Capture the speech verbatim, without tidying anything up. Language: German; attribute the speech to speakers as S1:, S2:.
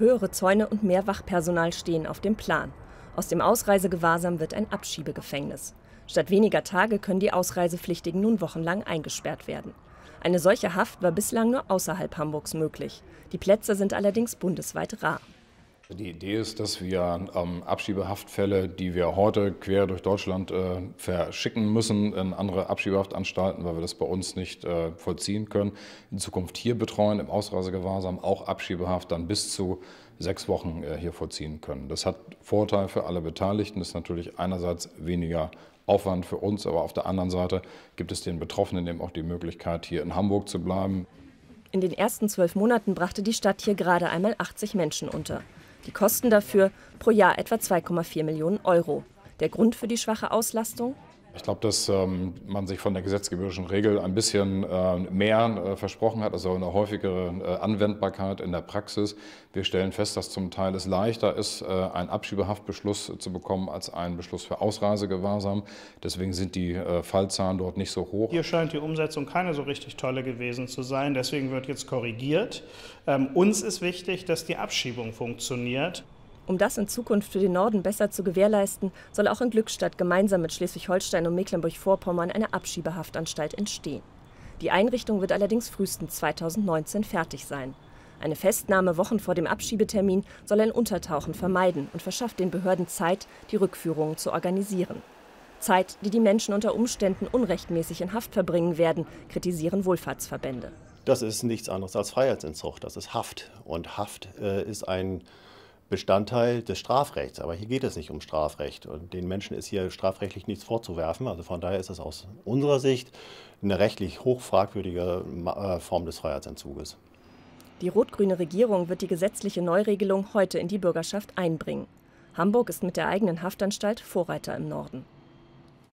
S1: Höhere Zäune und mehr Wachpersonal stehen auf dem Plan. Aus dem Ausreisegewahrsam wird ein Abschiebegefängnis. Statt weniger Tage können die Ausreisepflichtigen nun wochenlang eingesperrt werden. Eine solche Haft war bislang nur außerhalb Hamburgs möglich. Die Plätze sind allerdings bundesweit rar.
S2: Die Idee ist, dass wir ähm, Abschiebehaftfälle, die wir heute quer durch Deutschland äh, verschicken müssen in andere Abschiebehaftanstalten, weil wir das bei uns nicht äh, vollziehen können, in Zukunft hier betreuen, im Ausreisegewahrsam auch Abschiebehaft dann bis zu sechs Wochen äh, hier vollziehen können. Das hat Vorteil für alle Beteiligten. Das ist natürlich einerseits weniger Aufwand für uns, aber auf der anderen Seite gibt es den Betroffenen eben auch die Möglichkeit, hier in Hamburg zu bleiben.
S1: In den ersten zwölf Monaten brachte die Stadt hier gerade einmal achtzig Menschen unter. Die Kosten dafür pro Jahr etwa zwei Komma vier Millionen Euro. Der Grund für die schwache Auslastung?
S2: Ich glaube, dass ähm, man sich von der gesetzgeberischen Regel ein bisschen äh, mehr äh, versprochen hat, also eine häufigere äh, Anwendbarkeit in der Praxis. Wir stellen fest, dass zum Teil es leichter ist, äh, einen Abschiebehaftbeschluss zu bekommen als einen Beschluss für Ausreisegewahrsam. Deswegen sind die äh, Fallzahlen dort nicht so hoch.
S3: Hier scheint die Umsetzung keine so richtig tolle gewesen zu sein. Deswegen wird jetzt korrigiert. Ähm, uns ist wichtig, dass die Abschiebung funktioniert.
S1: Um das in Zukunft für den Norden besser zu gewährleisten, soll auch in Glückstadt gemeinsam mit Schleswig-Holstein und Mecklenburg-Vorpommern eine Abschiebehaftanstalt entstehen. Die Einrichtung wird allerdings frühestens zweitausendneunzehn fertig sein. Eine Festnahme Wochen vor dem Abschiebetermin soll ein Untertauchen vermeiden und verschafft den Behörden Zeit, die Rückführungen zu organisieren. Zeit, die die Menschen unter Umständen unrechtmäßig in Haft verbringen werden, kritisieren Wohlfahrtsverbände.
S4: Das ist nichts anderes als Freiheitsentzug, das ist Haft. Und Haft äh, ist ein Bestandteil des Strafrechts. Aber hier geht es nicht um Strafrecht. Und den Menschen ist hier strafrechtlich nichts vorzuwerfen. Also von daher ist es aus unserer Sicht eine rechtlich hochfragwürdige Form des Freiheitsentzuges.
S1: Die rot-grüne Regierung wird die gesetzliche Neuregelung heute in die Bürgerschaft einbringen. Hamburg ist mit der eigenen Haftanstalt Vorreiter im Norden.